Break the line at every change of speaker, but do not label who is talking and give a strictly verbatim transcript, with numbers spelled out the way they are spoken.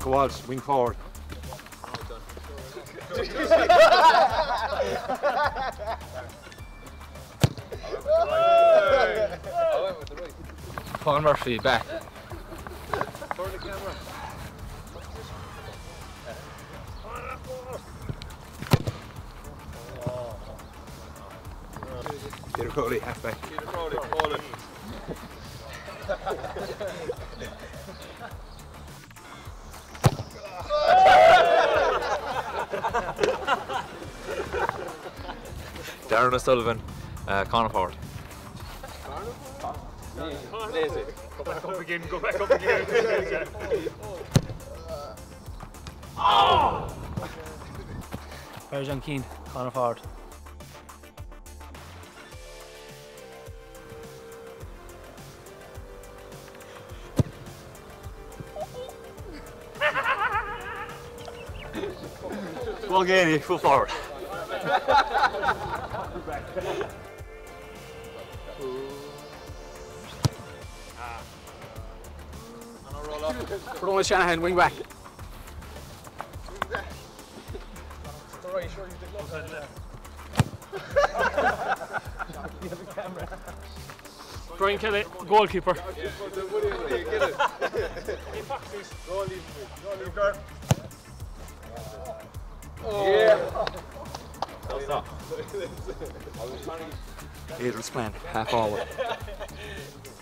Michael Walsh, wing forward.
Paul Murphy back.
For the camera.
Peter Crowley, halfback.
Peter Crowley, ball it.
Darren O'Sullivan, uh, corner forward.
Lazy.
Go back up again, go back up again.
Where's John Keane? Corner forward.
Go on, Gary, full forward.
Rowan Shanahan, wing back. Brian Kelly, goalkeeper.
Adrian Splan, half forward.